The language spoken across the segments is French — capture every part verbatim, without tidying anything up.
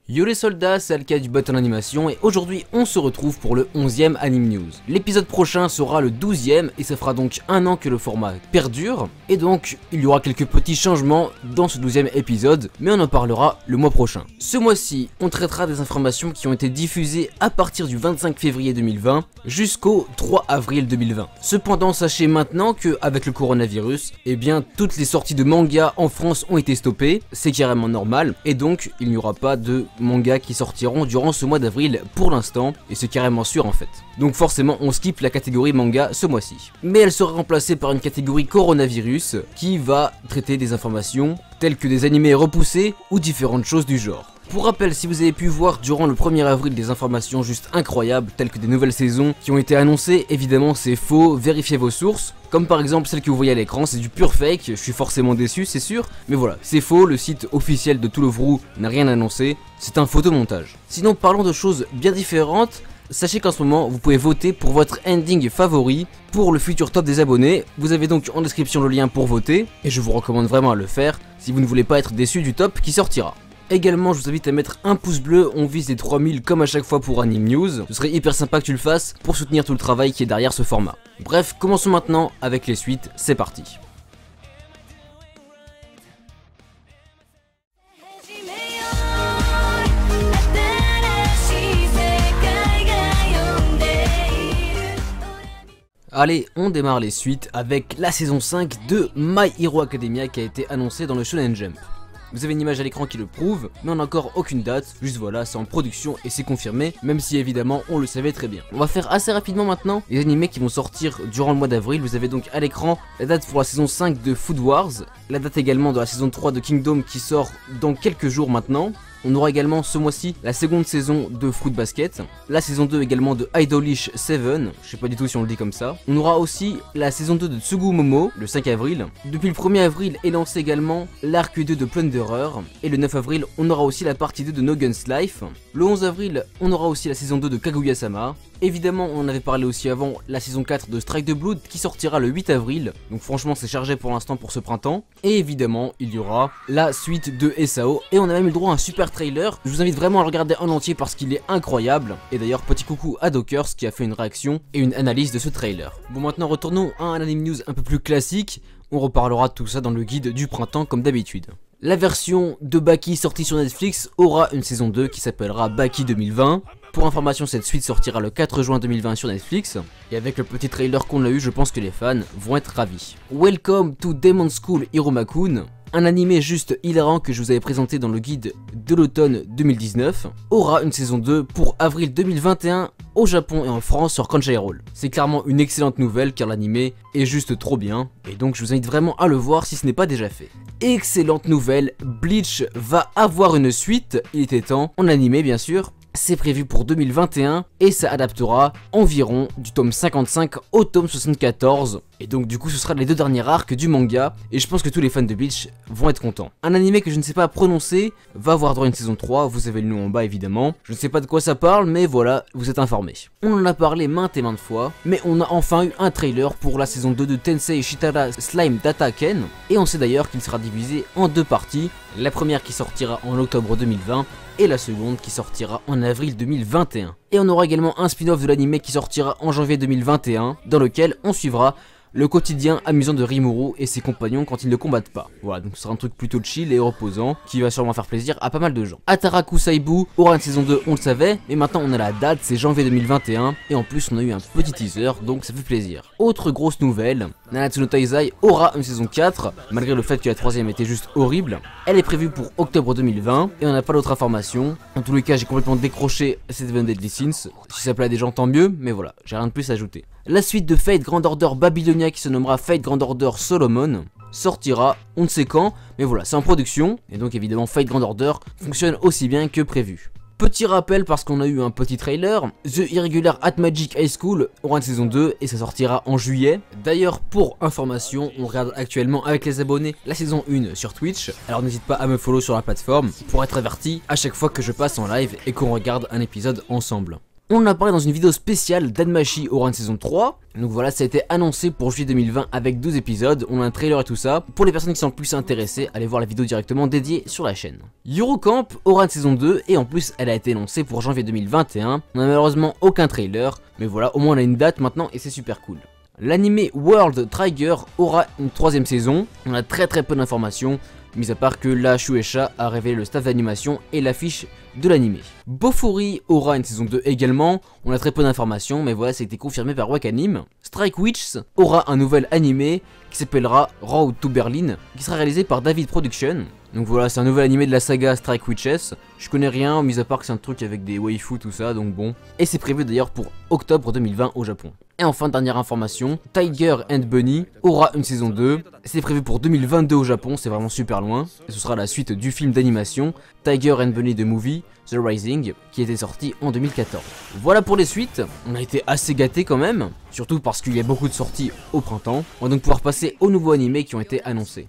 Yo les soldats, c'est Alka du Button Animation et aujourd'hui on se retrouve pour le onzième Anime News. L'épisode prochain sera le douzième et ça fera donc un an que le format perdure et donc il y aura quelques petits changements dans ce douzième épisode mais on en parlera le mois prochain. Ce mois-ci on traitera des informations qui ont été diffusées à partir du vingt-cinq février deux mille vingt jusqu'au trois avril deux mille vingt. Cependant sachez maintenant que avec le coronavirus, eh bien toutes les sorties de manga en France ont été stoppées, c'est carrément normal et donc il n'y aura pas de mangas qui sortiront durant ce mois d'avril pour l'instant, et c'est carrément sûr en fait. Donc forcément on skip la catégorie manga ce mois-ci. Mais elle sera remplacée par une catégorie coronavirus qui va traiter des informations telles que des animés repoussés ou différentes choses du genre. Pour rappel, si vous avez pu voir durant le premier avril des informations juste incroyables telles que des nouvelles saisons qui ont été annoncées, évidemment c'est faux, vérifiez vos sources. Comme par exemple celle que vous voyez à l'écran, c'est du pur fake, je suis forcément déçu c'est sûr, mais voilà, c'est faux, le site officiel de To Love Ru n'a rien annoncé, c'est un photomontage. Sinon parlons de choses bien différentes. Sachez qu'en ce moment, vous pouvez voter pour votre ending favori pour le futur top des abonnés. Vous avez donc en description le lien pour voter, et je vous recommande vraiment à le faire si vous ne voulez pas être déçu du top qui sortira. Également, je vous invite à mettre un pouce bleu, on vise les trois mille comme à chaque fois pour Anime News. Ce serait hyper sympa que tu le fasses pour soutenir tout le travail qui est derrière ce format. Bref, commençons maintenant avec les suites, c'est parti. Allez, on démarre les suites avec la saison cinq de My Hero Academia qui a été annoncée dans le Shonen Jump. Vous avez une image à l'écran qui le prouve, mais on n'a encore aucune date, juste voilà, c'est en production et c'est confirmé, même si évidemment on le savait très bien. On va faire assez rapidement maintenant les animés qui vont sortir durant le mois d'avril. Vous avez donc à l'écran la date pour la saison cinq de Food Wars, la date également de la saison trois de Kingdom qui sort dans quelques jours maintenant. On aura également ce mois-ci la seconde saison de Fruit Basket, la saison deux également de Idolish sept, je sais pas du tout si on le dit comme ça. On aura aussi la saison deux de Tsugumomo le cinq avril. Depuis le premier avril est lancé également l'arc deux de Plunderer. Et le neuf avril on aura aussi la partie deux de No Guns Life. Le onze avril on aura aussi la saison deux de Kaguya-sama. Évidemment on en avait parlé aussi avant, la saison quatre de Strike the Blood qui sortira le huit avril. Donc franchement c'est chargé pour l'instant pour ce printemps. Et évidemment il y aura la suite de S A O. Et on a même eu le droit à un super trailer. Je vous invite vraiment à le regarder en entier parce qu'il est incroyable. Et d'ailleurs petit coucou à Dockers qui a fait une réaction et une analyse de ce trailer. Bon maintenant retournons à un anime news un peu plus classique. On reparlera de tout ça dans le guide du printemps comme d'habitude. La version de Baki sortie sur Netflix aura une saison deux qui s'appellera Baki deux mille vingt. Pour information, cette suite sortira le quatre juin deux mille vingt sur Netflix. Et avec le petit trailer qu'on a eu, je pense que les fans vont être ravis. Welcome to Demon School Hiruma-kun, un animé juste hilarant que je vous avais présenté dans le guide de l'automne deux mille dix-neuf, aura une saison deux pour avril deux mille vingt et un au Japon et en France sur Crunchyroll. C'est clairement une excellente nouvelle car l'animé est juste trop bien et donc je vous invite vraiment à le voir si ce n'est pas déjà fait. Excellente nouvelle, Bleach va avoir une suite, il était temps, en animé bien sûr. C'est prévu pour deux mille vingt et un et ça adaptera environ du tome cinquante-cinq au tome soixante-quatorze. Et donc du coup ce sera les deux derniers arcs du manga et je pense que tous les fans de Bleach vont être contents. Un animé que je ne sais pas prononcer va avoir droit à une saison trois, vous avez le nom en bas évidemment. Je ne sais pas de quoi ça parle mais voilà, vous êtes informés. On en a parlé maintes et maintes fois, mais on a enfin eu un trailer pour la saison deux de Tensei Shitara Slime Data Ken. Et on sait d'ailleurs qu'il sera divisé en deux parties, la première qui sortira en octobre deux mille vingt et la seconde qui sortira en avril deux mille vingt et un. Et on aura également un spin-off de l'anime qui sortira en janvier deux mille vingt et un, dans lequel on suivra le quotidien amusant de Rimuru et ses compagnons quand ils ne combattent pas. Voilà, donc ce sera un truc plutôt chill et reposant, qui va sûrement faire plaisir à pas mal de gens. Ataraku Saibu aura une saison deux, on le savait, mais maintenant on a la date, c'est janvier deux mille vingt et un, et en plus on a eu un petit teaser, donc ça fait plaisir. Autre grosse nouvelle, Nanatsu no Taizai aura une saison quatre, malgré le fait que la troisième était juste horrible. Elle est prévue pour octobre deux mille vingt, et on n'a pas d'autres informations. En tous les cas, j'ai complètement décroché Seven Deadly Sins. Si ça plaît à des gens, tant mieux, mais voilà, j'ai rien de plus à ajouter. La suite de Fate Grand Order Babylonia qui se nommera Fate Grand Order Solomon sortira, on ne sait quand, mais voilà, c'est en production, et donc évidemment Fate Grand Order fonctionne aussi bien que prévu. Petit rappel parce qu'on a eu un petit trailer, The Irregular at Magic High School aura une saison deux et ça sortira en juillet. D'ailleurs pour information, on regarde actuellement avec les abonnés la saison un sur Twitch, alors n'hésite pas à me follow sur la plateforme pour être averti à chaque fois que je passe en live et qu'on regarde un épisode ensemble. On en a parlé dans une vidéo spéciale d'Anmachi aura une saison trois. Donc voilà, ça a été annoncé pour juillet deux mille vingt avec douze épisodes, on a un trailer et tout ça. Pour les personnes qui sont plus intéressées, allez voir la vidéo directement dédiée sur la chaîne. Eurocamp aura une saison deux et en plus elle a été annoncée pour janvier deux mille vingt et un. On n'a malheureusement aucun trailer, mais voilà, au moins on a une date maintenant et c'est super cool. L'anime World Trigger aura une troisième saison, on a très très peu d'informations, mis à part que la Shueisha a révélé le staff d'animation et l'affiche de l'anime. Bofuri aura une saison deux également, on a très peu d'informations, mais voilà, ça a été confirmé par Wakanim. Strike Witch aura un nouvel anime qui s'appellera Road to Berlin, qui sera réalisé par David Production. Donc voilà, c'est un nouvel anime de la saga Strike Witches. Je connais rien, mis à part que c'est un truc avec des waifus, tout ça, donc bon. Et c'est prévu d'ailleurs pour octobre deux mille vingt au Japon. Et enfin, dernière information, Tiger and Bunny aura une saison deux. C'est prévu pour deux mille vingt-deux au Japon, c'est vraiment super loin. Et ce sera la suite du film d'animation Tiger and Bunny The Movie, The Rising, qui était sorti en deux mille quatorze. Voilà pour les suites, on a été assez gâtés quand même, surtout parce qu'il y a beaucoup de sorties au printemps. On va donc pouvoir passer aux nouveaux animés qui ont été annoncés.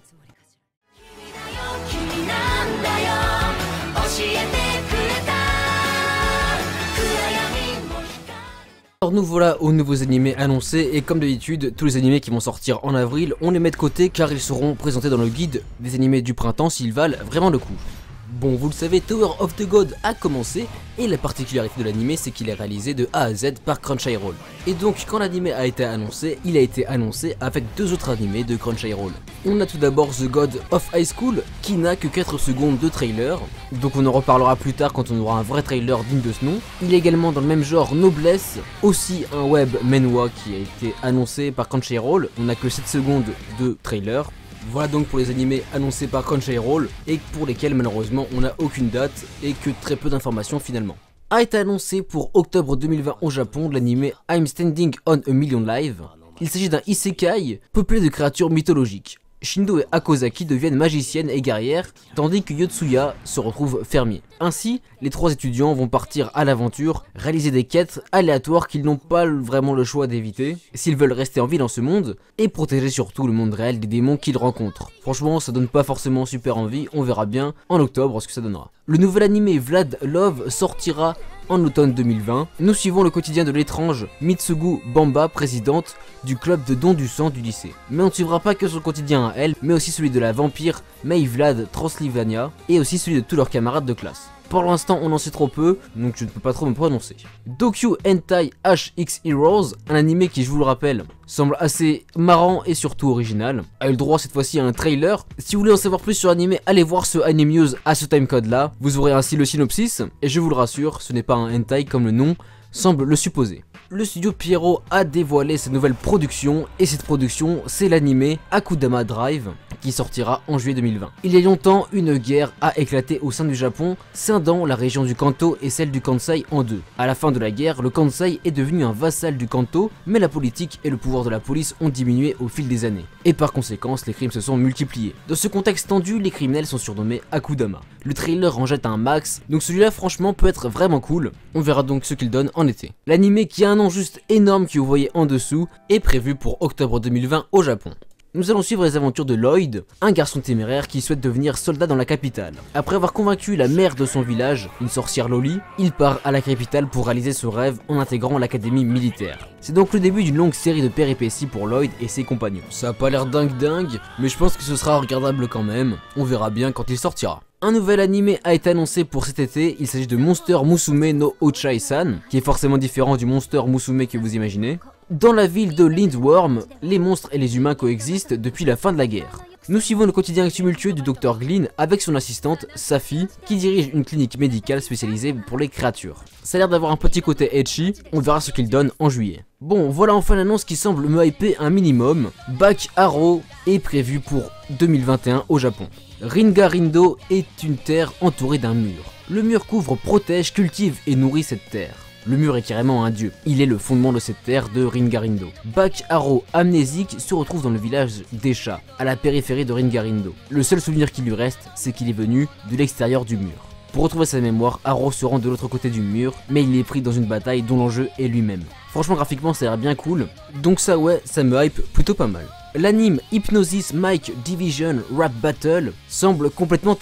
Alors nous voilà aux nouveaux animés annoncés et comme d'habitude tous les animés qui vont sortir en avril on les met de côté car ils seront présentés dans le guide des animés du printemps s'ils valent vraiment le coup. Bon, vous le savez, Tower of the God a commencé et la particularité de l'anime c'est qu'il est réalisé de A à Z par Crunchyroll. Et donc quand l'anime a été annoncé, il a été annoncé avec deux autres animés de Crunchyroll. On a tout d'abord The God of High School qui n'a que quatre secondes de trailer, donc on en reparlera plus tard quand on aura un vrai trailer digne de ce nom. Il est également dans le même genre Noblesse, aussi un web manhwa qui a été annoncé par Crunchyroll, on n'a que sept secondes de trailer. Voilà donc pour les animés annoncés par Crunchyroll et pour lesquels malheureusement on n'a aucune date et que très peu d'informations finalement. A été annoncé pour octobre deux mille vingt au Japon l'anime I'm Standing on a Million Live. Il s'agit d'un isekai peuplé de créatures mythologiques. Shindo et Akozaki deviennent magiciennes et guerrières, tandis que Yotsuya se retrouve fermier. Ainsi, les trois étudiants vont partir à l'aventure, réaliser des quêtes aléatoires qu'ils n'ont pas vraiment le choix d'éviter, s'ils veulent rester en vie dans ce monde, et protéger surtout le monde réel des démons qu'ils rencontrent. Franchement, ça donne pas forcément super envie, on verra bien en octobre ce que ça donnera. Le nouvel anime Vlad Love sortira en automne deux mille vingt, nous suivons le quotidien de l'étrange Mitsugu Bamba, présidente du club de don du sang du lycée. Mais on ne suivra pas que son quotidien à elle, mais aussi celui de la vampire Mei Vlad Transylvania et aussi celui de tous leurs camarades de classe. Pour l'instant on en sait trop peu, donc je ne peux pas trop me prononcer. Dokyu Hentai H X Heroes, un anime qui, je vous le rappelle, semble assez marrant et surtout original, a eu le droit cette fois-ci à un trailer. Si vous voulez en savoir plus sur l'anime, allez voir ce Anime News à ce timecode là, vous aurez ainsi le synopsis, et je vous le rassure, ce n'est pas un hentai comme le nom semble le supposer. Le studio Pierrot a dévoilé sa nouvelle production, et cette production c'est l'anime Akudama Drive, qui sortira en juillet deux mille vingt. Il y a longtemps, une guerre a éclaté au sein du Japon, scindant la région du Kanto et celle du Kansai en deux. À la fin de la guerre, le Kansai est devenu un vassal du Kanto, mais la politique et le pouvoir de la police ont diminué au fil des années. Et par conséquent, les crimes se sont multipliés. Dans ce contexte tendu, les criminels sont surnommés Akudama. Le trailer en jette un max, donc celui-là franchement peut être vraiment cool. On verra donc ce qu'il donne en été. L'anime qui a un nom juste énorme que vous voyez en dessous est prévu pour octobre deux mille vingt au Japon. Nous allons suivre les aventures de Lloyd, un garçon téméraire qui souhaite devenir soldat dans la capitale. Après avoir convaincu la mère de son village, une sorcière Loli, il part à la capitale pour réaliser ce rêve en intégrant l'académie militaire. C'est donc le début d'une longue série de péripéties pour Lloyd et ses compagnons. Ça a pas l'air dingue dingue, mais je pense que ce sera regardable quand même, on verra bien quand il sortira. Un nouvel anime a été annoncé pour cet été, il s'agit de Monster Musume no Ochai-san, qui est forcément différent du Monster Musume que vous imaginez. Dans la ville de Lindworm, les monstres et les humains coexistent depuis la fin de la guerre. Nous suivons le quotidien tumultueux du docteur Glynn avec son assistante, Safi, qui dirige une clinique médicale spécialisée pour les créatures. Ça a l'air d'avoir un petit côté ecchi, on verra ce qu'il donne en juillet. Bon, voilà enfin l'annonce qui semble me hyper un minimum. Back Arrow est prévu pour deux mille vingt et un au Japon. Ringarindo est une terre entourée d'un mur. Le mur couvre, protège, cultive et nourrit cette terre. Le mur est carrément un dieu, il est le fondement de cette terre de Ringarindo. Back Arrow, amnésique, se retrouve dans le village des chats, à la périphérie de Ringarindo. Le seul souvenir qui lui reste, c'est qu'il est venu de l'extérieur du mur. Pour retrouver sa mémoire, Arrow se rend de l'autre côté du mur, mais il est pris dans une bataille dont l'enjeu est lui-même. Franchement graphiquement ça a l'air bien cool, donc ça ouais, ça me hype plutôt pas mal. L'anime Hypnosis Mic Division Rap Battle semble complètement taré.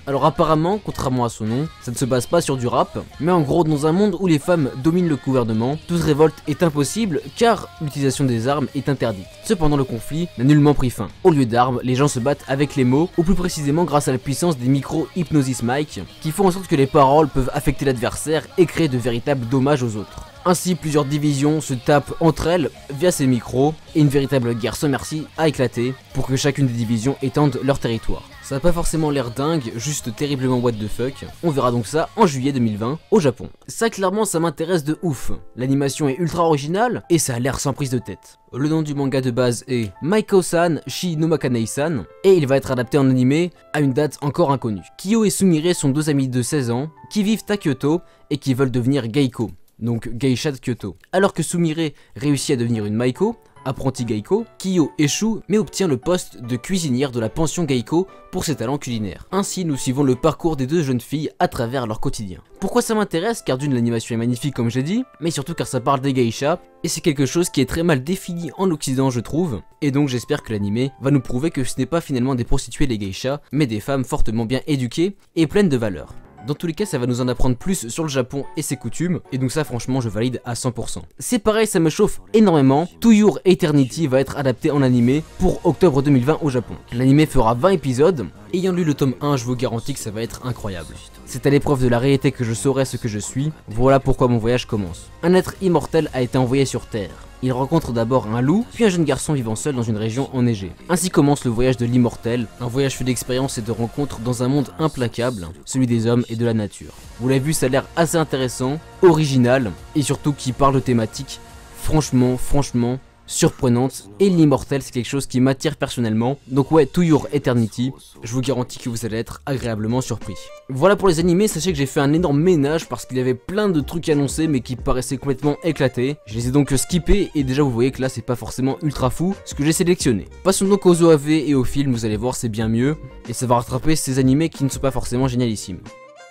Alors apparemment, contrairement à son nom, ça ne se base pas sur du rap, mais en gros dans un monde où les femmes dominent le gouvernement, toute révolte est impossible car l'utilisation des armes est interdite. Cependant le conflit n'a nullement pris fin. Au lieu d'armes, les gens se battent avec les mots, ou plus précisément grâce à la puissance des micro-hypnosis mic, qui font en sorte que les paroles peuvent affecter l'adversaire et créer de véritables dommages aux autres. Ainsi, plusieurs divisions se tapent entre elles via ces micros, et une véritable guerre sans merci a éclaté pour que chacune des divisions étende leur territoire. Ça n'a pas forcément l'air dingue, juste terriblement what the fuck. On verra donc ça en juillet deux mille vingt au Japon. Ça clairement ça m'intéresse de ouf. L'animation est ultra originale et ça a l'air sans prise de tête. Le nom du manga de base est Maiko-san Shi no Makanei-san et il va être adapté en animé à une date encore inconnue. Kyo et Sumire sont deux amis de seize ans qui vivent à Kyoto et qui veulent devenir geiko, donc geisha de Kyoto. Alors que Sumire réussit à devenir une Maiko, apprenti geiko, Kyo échoue mais obtient le poste de cuisinière de la pension geiko pour ses talents culinaires. Ainsi nous suivons le parcours des deux jeunes filles à travers leur quotidien. Pourquoi ça m'intéresse? Car d'une, l'animation est magnifique comme j'ai dit, mais surtout car ça parle des geishas, et c'est quelque chose qui est très mal défini en Occident je trouve, et donc j'espère que l'anime va nous prouver que ce n'est pas finalement des prostituées les geishas, mais des femmes fortement bien éduquées et pleines de valeurs. Dans tous les cas, ça va nous en apprendre plus sur le Japon et ses coutumes, et donc ça franchement je valide à cent pour cent. C'est pareil, ça me chauffe énormément. To Your Eternity va être adapté en animé pour octobre deux mille vingt au Japon. L'animé fera vingt épisodes, ayant lu le tome un, je vous garantis que ça va être incroyable. C'est à l'épreuve de la réalité que je saurai ce que je suis, voilà pourquoi mon voyage commence. Un être immortel a été envoyé sur Terre. Il rencontre d'abord un loup, puis un jeune garçon vivant seul dans une région enneigée. Ainsi commence le voyage de l'immortel, un voyage fait d'expériences et de rencontres dans un monde implacable, celui des hommes et de la nature. Vous l'avez vu, ça a l'air assez intéressant, original, et surtout qui parle de thématiques franchement, franchement, surprenante, et l'immortel c'est quelque chose qui m'attire personnellement. Donc ouais, To Your Eternity, je vous garantis que vous allez être agréablement surpris. Voilà pour les animés, sachez que j'ai fait un énorme ménage parce qu'il y avait plein de trucs annoncés mais qui paraissaient complètement éclatés. Je les ai donc skippés et déjà vous voyez que là c'est pas forcément ultra fou ce que j'ai sélectionné. Passons donc aux O A V et aux films, vous allez voir c'est bien mieux et ça va rattraper ces animés qui ne sont pas forcément génialissimes.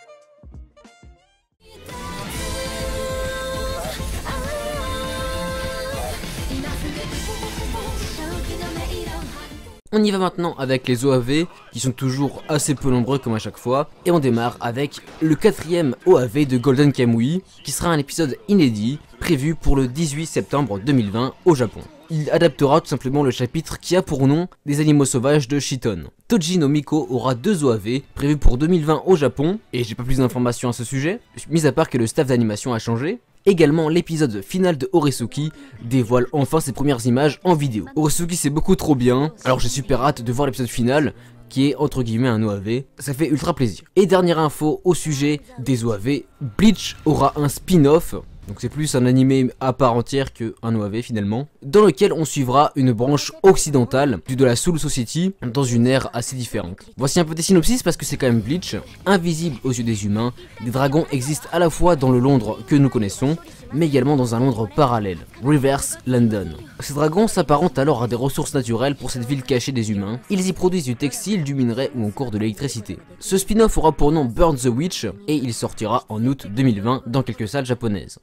On y va maintenant avec les O A V qui sont toujours assez peu nombreux comme à chaque fois, et on démarre avec le quatrième O A V de Golden Kamuy qui sera un épisode inédit prévu pour le dix-huit septembre deux mille vingt au Japon. Il adaptera tout simplement le chapitre qui a pour nom des animaux sauvages de Shiton. Toji no Miko aura deux O A V prévus pour deux mille vingt au Japon, et j'ai pas plus d'informations à ce sujet, mis à part que le staff d'animation a changé. Également, l'épisode final de Oresuki dévoile enfin ses premières images en vidéo. Oresuki c'est beaucoup trop bien, alors j'ai super hâte de voir l'épisode final qui est entre guillemets un O A V, ça fait ultra plaisir. Et dernière info au sujet des O A V, Bleach aura un spin-off. Donc c'est plus un animé à part entière qu'un O A V finalement, dans lequel on suivra une branche occidentale de la Soul Society dans une ère assez différente. Voici un petit synopsis parce que c'est quand même Bleach. Invisible aux yeux des humains, des dragons existent à la fois dans le Londres que nous connaissons, mais également dans un Londres parallèle, Reverse London. Ces dragons s'apparentent alors à des ressources naturelles pour cette ville cachée des humains. Ils y produisent du textile, du minerai ou encore de l'électricité. Ce spin-off aura pour nom Burn the Witch et il sortira en août deux mille vingt dans quelques salles japonaises.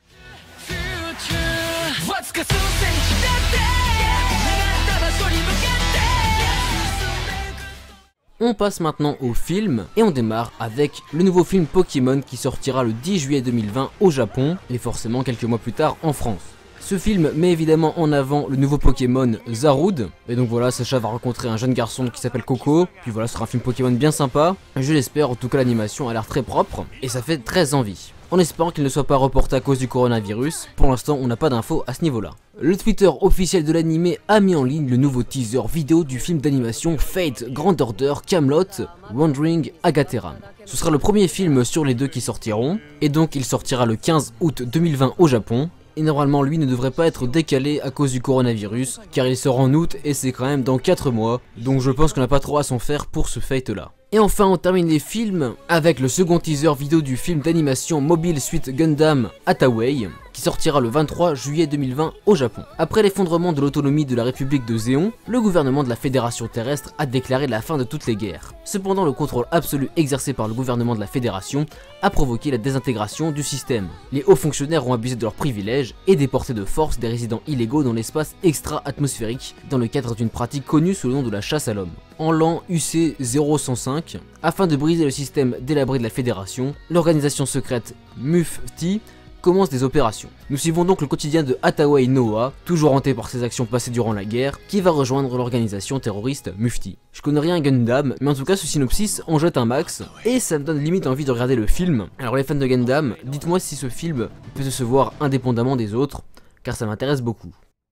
On passe maintenant au film et on démarre avec le nouveau film Pokémon qui sortira le dix juillet deux mille vingt au Japon et forcément quelques mois plus tard en France. Ce film met évidemment en avant le nouveau Pokémon Zarude, et donc voilà, Sacha va rencontrer un jeune garçon qui s'appelle Coco, puis voilà, ce sera un film Pokémon bien sympa, je l'espère, en tout cas l'animation a l'air très propre et ça fait très envie. En espérant qu'il ne soit pas reporté à cause du coronavirus, pour l'instant on n'a pas d'infos à ce niveau-là. Le Twitter officiel de l'animé a mis en ligne le nouveau teaser vidéo du film d'animation Fate Grand Order Camelot Wandering Agateram. Ce sera le premier film sur les deux qui sortiront, et donc il sortira le quinze août deux mille vingt au Japon. Et normalement lui ne devrait pas être décalé à cause du coronavirus, car il sort en août et c'est quand même dans quatre mois, donc je pense qu'on n'a pas trop à s'en faire pour ce Fate là. Et enfin on termine les films avec le second teaser vidéo du film d'animation Mobile Suit Gundam Hathaway, qui sortira le vingt-trois juillet deux mille vingt au Japon. Après l'effondrement de l'autonomie de la République de Zéon, le gouvernement de la Fédération terrestre a déclaré la fin de toutes les guerres. Cependant, le contrôle absolu exercé par le gouvernement de la Fédération a provoqué la désintégration du système. Les hauts fonctionnaires ont abusé de leurs privilèges et déporté de force des résidents illégaux dans l'espace extra-atmosphérique dans le cadre d'une pratique connue sous le nom de la chasse à l'homme. En l'an U C zéro cent cinq, afin de briser le système délabré de la Fédération, l'organisation secrète Mufti commence des opérations. Nous suivons donc le quotidien de Hatawei Noah, toujours hanté par ses actions passées durant la guerre, qui va rejoindre l'organisation terroriste Mufti. Je connais rien à Gundam, mais en tout cas ce synopsis en jette un max, et ça me donne limite envie de regarder le film. Alors les fans de Gundam, dites-moi si ce film peut se voir indépendamment des autres, car ça m'intéresse beaucoup.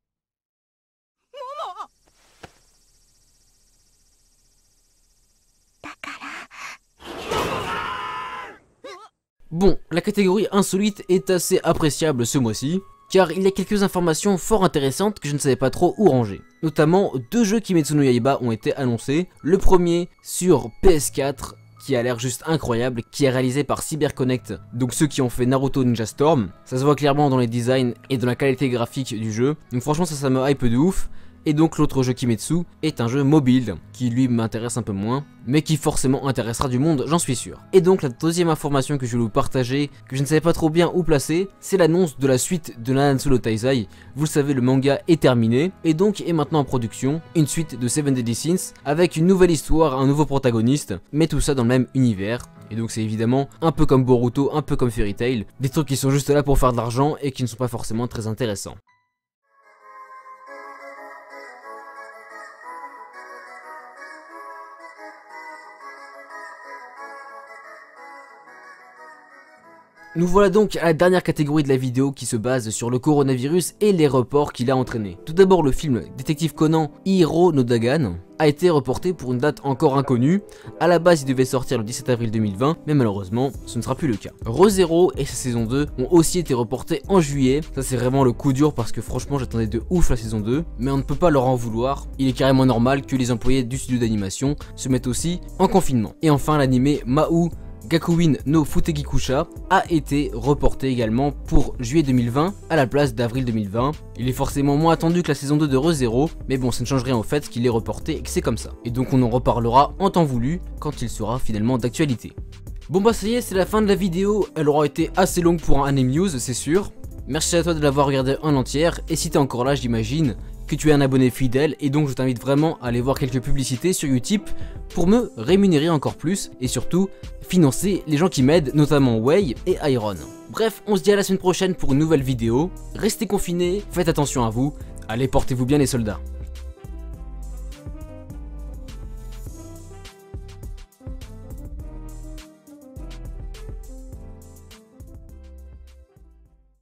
Bon, la catégorie insolite est assez appréciable ce mois-ci, car il y a quelques informations fort intéressantes que je ne savais pas trop où ranger. Notamment, deux jeux Kimetsu no Yaiba ont été annoncés. Le premier sur P S quatre, qui a l'air juste incroyable, qui est réalisé par CyberConnect, donc ceux qui ont fait Naruto Ninja Storm. Ça se voit clairement dans les designs et dans la qualité graphique du jeu, donc franchement ça, ça me hype de ouf. Et donc l'autre jeu Kimetsu est un jeu mobile, qui lui m'intéresse un peu moins, mais qui forcément intéressera du monde, j'en suis sûr. Et donc la deuxième information que je vais vous partager, que je ne savais pas trop bien où placer, c'est l'annonce de la suite de Nanatsu no Taizai. Vous le savez, le manga est terminé, et donc est maintenant en production, une suite de Seven Deadly Sins, avec une nouvelle histoire, un nouveau protagoniste, mais tout ça dans le même univers. Et donc c'est évidemment un peu comme Boruto, un peu comme Fairy Tail, des trucs qui sont juste là pour faire de l'argent et qui ne sont pas forcément très intéressants. Nous voilà donc à la dernière catégorie de la vidéo qui se base sur le coronavirus et les reports qu'il a entraîné. Tout d'abord, le film Détective Conan Hiro no Dagan a été reporté pour une date encore inconnue. À la base il devait sortir le dix-sept avril deux mille vingt, mais malheureusement ce ne sera plus le cas. Re:Zero et sa saison deux ont aussi été reportés en juillet. Ça c'est vraiment le coup dur parce que franchement j'attendais de ouf la saison deux, mais on ne peut pas leur en vouloir. Il est carrément normal que les employés du studio d'animation se mettent aussi en confinement. Et enfin l'animé Mahou Gakuin no Futegikusha a été reporté également pour juillet deux mille vingt à la place d'avril deux mille vingt. Il est forcément moins attendu que la saison deux de Re:Zero, mais bon ça ne change rien au fait qu'il est reporté et que c'est comme ça. Et donc on en reparlera en temps voulu quand il sera finalement d'actualité. Bon bah ça y est, c'est la fin de la vidéo, elle aura été assez longue pour un Anime News c'est sûr. Merci à toi de l'avoir regardé en entière, et si t'es encore là j'imagine que tu es un abonné fidèle, et donc je t'invite vraiment à aller voir quelques publicités sur Utip pour me rémunérer encore plus et surtout financer les gens qui m'aident, notamment Wei et Iron. Bref, on se dit à la semaine prochaine pour une nouvelle vidéo. Restez confinés, faites attention à vous, allez portez-vous bien les soldats.